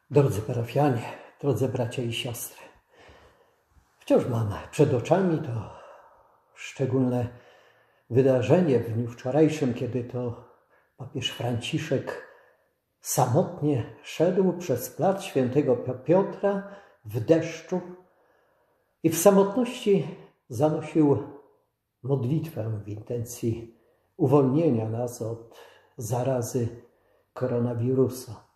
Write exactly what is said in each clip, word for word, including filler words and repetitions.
Drodzy parafianie, drodzy bracia i siostry, wciąż mam przed oczami to szczególne wydarzenie w dniu wczorajszym, kiedy to papież Franciszek samotnie szedł przez plac Świętego Piotra w deszczu i w samotności zanosił modlitwę w intencji uwolnienia nas od zarazy koronawirusa.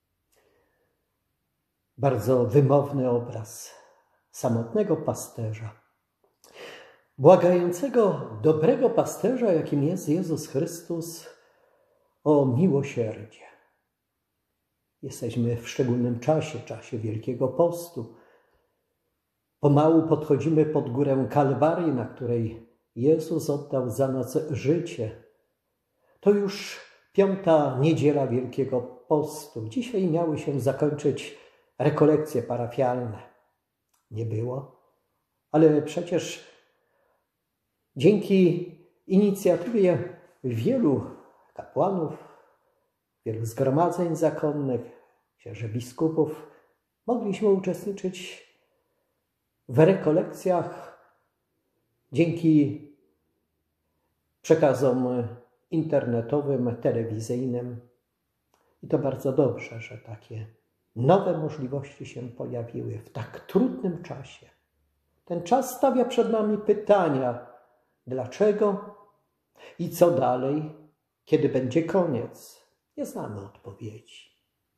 Bardzo wymowny obraz samotnego pasterza, błagającego dobrego pasterza, jakim jest Jezus Chrystus, o miłosierdzie. Jesteśmy w szczególnym czasie, czasie Wielkiego Postu. Pomału podchodzimy pod górę Kalwarii, na której Jezus oddał za nas życie. To już piąta niedziela Wielkiego Postu. Dzisiaj miały się zakończyć rekolekcje parafialne. Nie było, ale przecież dzięki inicjatywie wielu kapłanów, wielu zgromadzeń zakonnych, księży biskupów, mogliśmy uczestniczyć w rekolekcjach dzięki przekazom internetowym, telewizyjnym. I to bardzo dobrze, że takie nowe możliwości się pojawiły w tak trudnym czasie. Ten czas stawia przed nami pytania, dlaczego i co dalej, kiedy będzie koniec. Nie znamy odpowiedzi.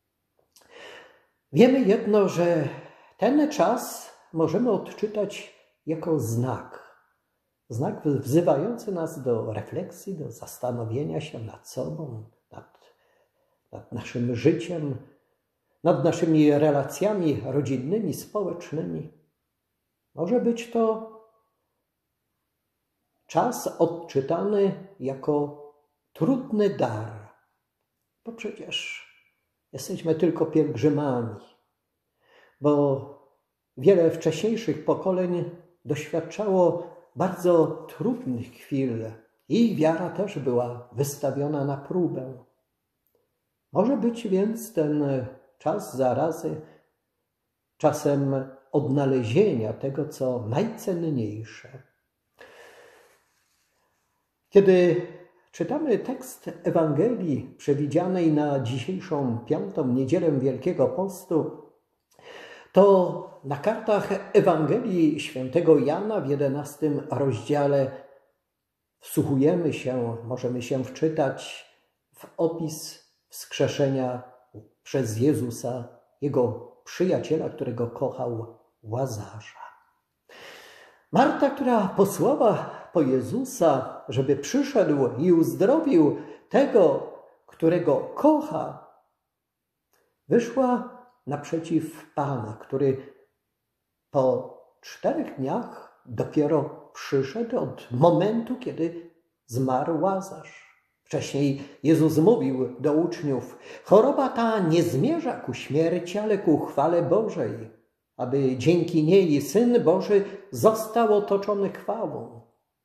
Wiemy jedno, że ten czas możemy odczytać jako znak. Znak wzywający nas do refleksji, do zastanowienia się nad sobą, nad, nad naszym życiem, nad naszymi relacjami rodzinnymi, społecznymi. Może być to czas odczytany jako trudny dar, bo przecież jesteśmy tylko pielgrzymami, bo wiele wcześniejszych pokoleń doświadczało bardzo trudnych chwil. Ich wiara też była wystawiona na próbę. Może być więc ten czas zarazy czasem odnalezienia tego, co najcenniejsze. Kiedy czytamy tekst Ewangelii przewidzianej na dzisiejszą piątą niedzielę Wielkiego Postu, to na kartach Ewangelii świętego Jana w jedenastym rozdziale wsłuchujemy się, możemy się wczytać w opis wskrzeszenia przez Jezusa, Jego przyjaciela, którego kochał, Łazarza. Marta, która posłała po Jezusa, żeby przyszedł i uzdrowił tego, którego kocha, wyszła naprzeciw Pana, który po czterech dniach dopiero przyszedł od momentu, kiedy zmarł Łazarz. Wcześniej Jezus mówił do uczniów: choroba ta nie zmierza ku śmierci, ale ku chwale Bożej, aby dzięki niej Syn Boży został otoczony chwałą.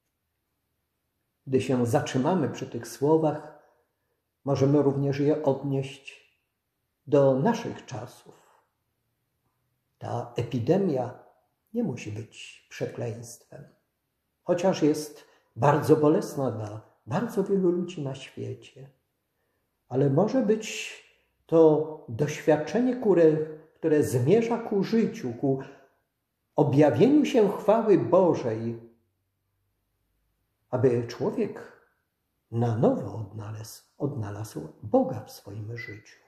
Gdy się zatrzymamy przy tych słowach, możemy również je odnieść do naszych czasów. Ta epidemia nie musi być przekleństwem, chociaż jest bardzo bolesna dla bardzo wielu ludzi na świecie. Ale może być to doświadczenie, które, które zmierza ku życiu, ku objawieniu się chwały Bożej, aby człowiek na nowo odnalazł, odnalazł Boga w swoim życiu.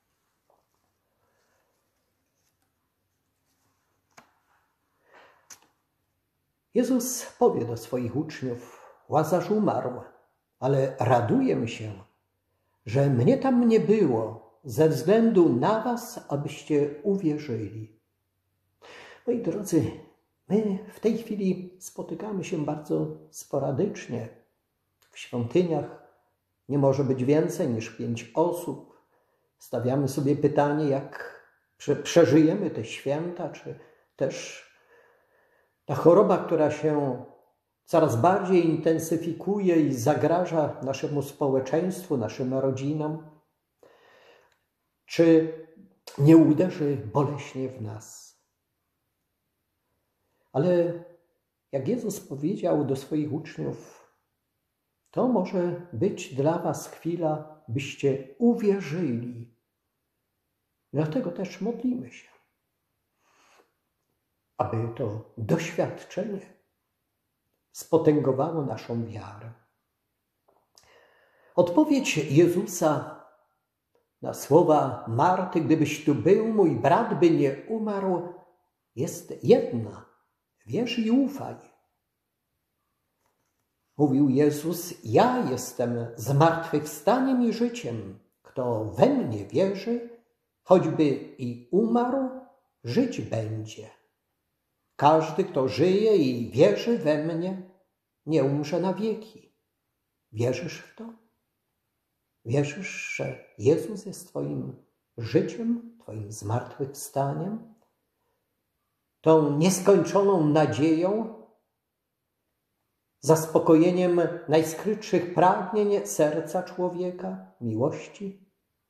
Jezus powie do swoich uczniów: Łazarz umarł, ale raduję się, że mnie tam nie było, ze względu na was, abyście uwierzyli. Moi drodzy, my w tej chwili spotykamy się bardzo sporadycznie. W świątyniach nie może być więcej niż pięć osób. Stawiamy sobie pytanie, jak przeżyjemy te święta, czy też ta choroba, która się coraz bardziej intensyfikuje i zagraża naszemu społeczeństwu, naszym rodzinom. Czy nie uderzy boleśnie w nas. Ale jak Jezus powiedział do swoich uczniów, to może być dla was chwila, byście uwierzyli. Dlatego też modlimy się, aby to doświadczenie spotęgowało naszą wiarę. Odpowiedź Jezusa na słowa Marty, gdybyś tu był, mój brat by nie umarł, jest jedna. Wierz i ufaj. Mówił Jezus, ja jestem zmartwychwstaniem i życiem. Kto we mnie wierzy, choćby i umarł, żyć będzie. Każdy, kto żyje i wierzy we mnie, nie umrze na wieki. Wierzysz w to? Wierzysz, że Jezus jest twoim życiem, twoim zmartwychwstaniem? Tą nieskończoną nadzieją, zaspokojeniem najskrytszych pragnień serca człowieka, miłości,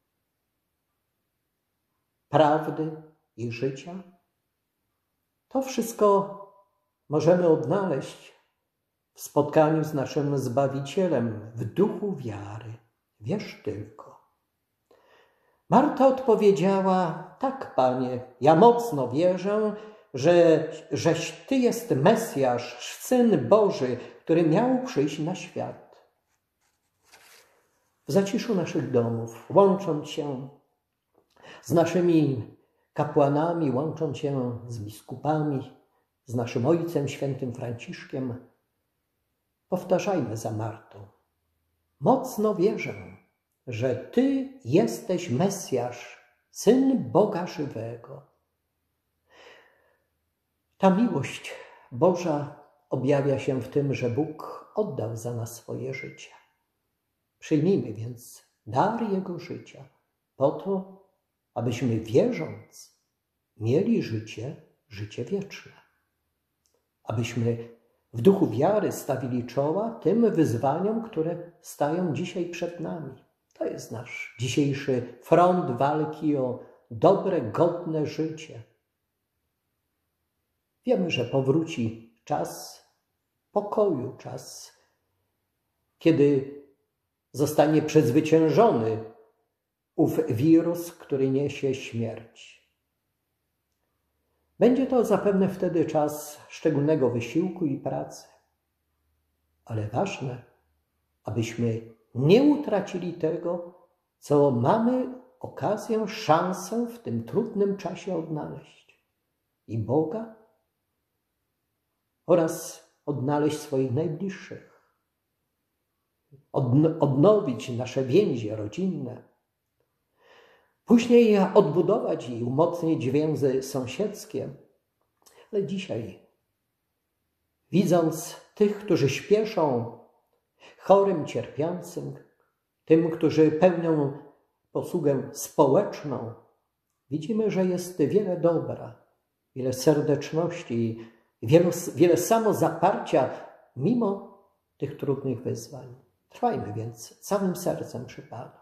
prawdy i życia? To wszystko możemy odnaleźć w spotkaniu z naszym Zbawicielem w duchu wiary. Wierz tylko. Marta odpowiedziała, tak, Panie, ja mocno wierzę, że, żeś Ty jest Mesjasz, Syn Boży, który miał przyjść na świat. W zaciszu naszych domów, łącząc się z naszymi kapłanami, łącząc się z biskupami, z naszym Ojcem Świętym Franciszkiem, powtarzajmy za Martą. Mocno wierzę, że Ty jesteś Mesjasz, Syn Boga żywego. Ta miłość Boża objawia się w tym, że Bóg oddał za nas swoje życie. Przyjmijmy więc dar Jego życia po to, abyśmy wierząc mieli życie, życie wieczne. Abyśmy w duchu wiary stawili czoła tym wyzwaniom, które stają dzisiaj przed nami. To jest nasz dzisiejszy front walki o dobre, godne życie. Wiemy, że powróci czas pokoju, czas, kiedy zostanie przezwyciężony ów wirus, który niesie śmierć. Będzie to zapewne wtedy czas szczególnego wysiłku i pracy. Ale ważne, abyśmy nie utracili tego, co mamy okazję, szansę w tym trudnym czasie odnaleźć. I Boga oraz odnaleźć swoich najbliższych. Odnowić nasze więzi rodzinne. Później odbudować i umocnić więzy sąsiedzkie. Ale dzisiaj, widząc tych, którzy śpieszą, chorym, cierpiącym, tym, którzy pełnią posługę społeczną, widzimy, że jest wiele dobra, wiele serdeczności, wiele, wiele samozaparcia mimo tych trudnych wyzwań. Trwajmy więc całym sercem przy Panu.